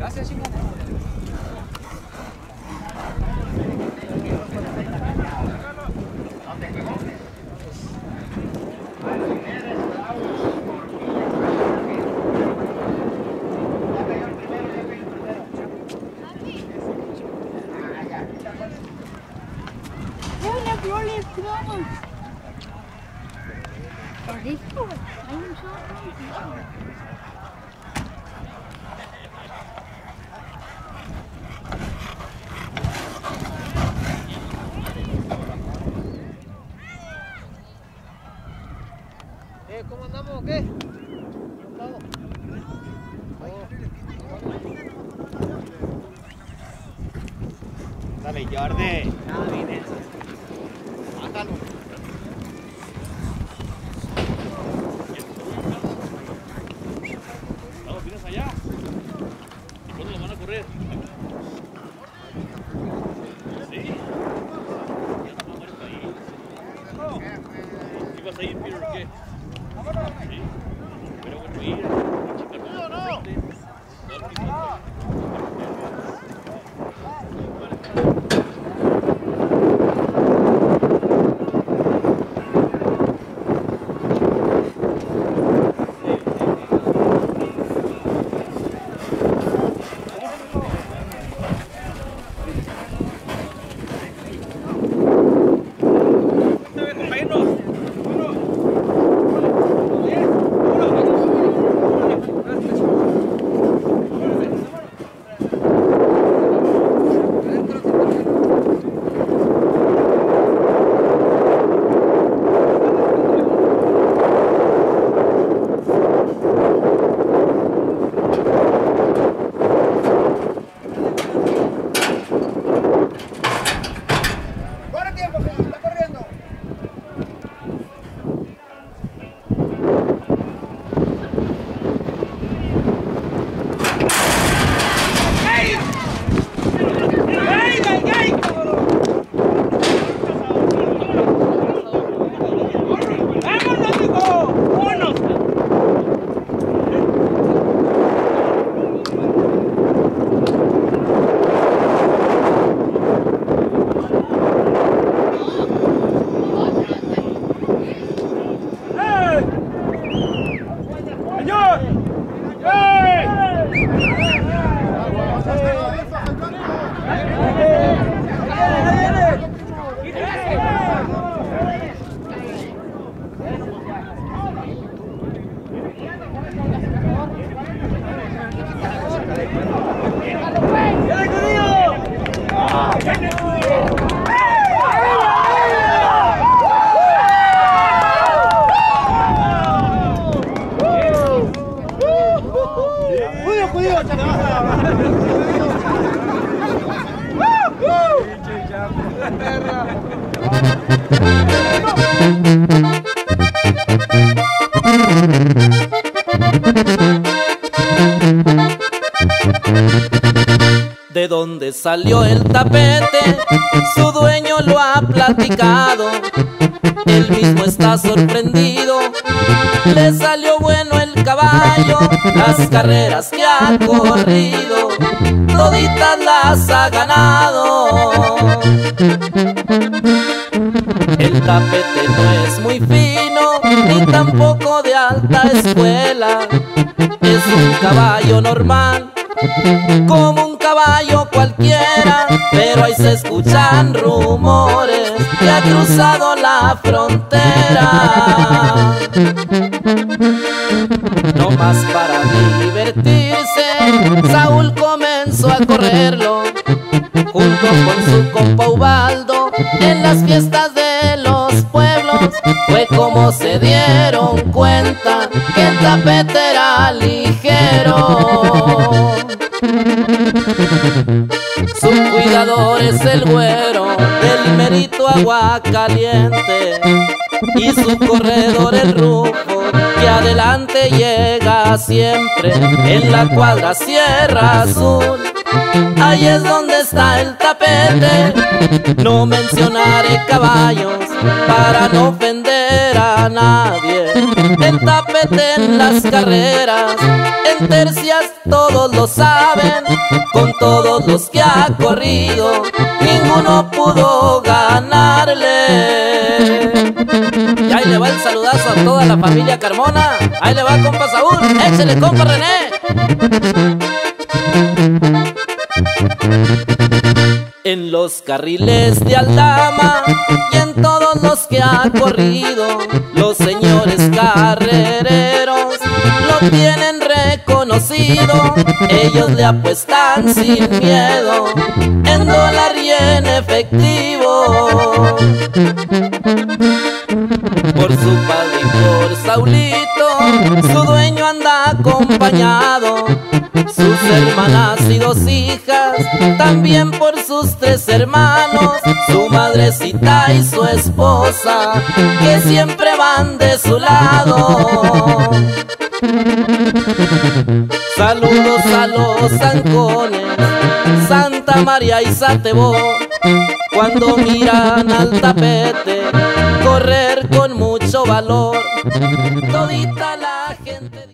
Gracias, chingada. ¿Cómo andamos o qué? Dale, Jordi. Mátalo. Vamos, tienes allá. ¿Y cuándo lo van a correr? Sí. Ya no vamos a ir ahí. ¿Ibas a ir, Peter, o qué? Sí. Pero bueno, ir a checar con la gente. De dónde salió el tapete, su dueño lo ha platicado. Él mismo está sorprendido, le salió bueno el caballo. Las carreras que ha corrido, toditas las ha ganado. El tapete no es muy fino, ni tampoco de alta escuela. Es un caballo normal, como un caballo cualquiera, pero ahí se escuchan rumores que ha cruzado la frontera. No más para divertirse, Saúl comenzó a correrlo junto con su compa Ubaldo en las fiestas de los pueblos. Fue como se dieron cuenta que el tapete era ligero. Su cuidador es el güero del merito Agua Caliente, y su corredor el Rufo, que adelante llega siempre. En la cuadra Sierra Azul, ahí es donde está el tapete. No mencionaré caballos para no ofender a nadie. El tapete en las carreras, en tercias todos lo saben, con todos los que ha corrido, ninguno pudo ganarle. Y ahí le va el saludazo a toda la familia Carmona. Ahí le va compa Saúl, échele compa René. En los carriles de Aldama y en todos los que ha corrido, los señores carrereros lo tienen reconocido. Ellos le apuestan sin miedo, en dólar y en efectivo. Por su padre y por Saulito, su dueño anda acompañado, sus hermanas y 2 hijas, también por sus 3 hermanos, su madrecita y su esposa, que siempre van de su lado. Saludos a los zancones, Santa María y Satebó, cuando miran al tapete correr con mucho valor, todita la gente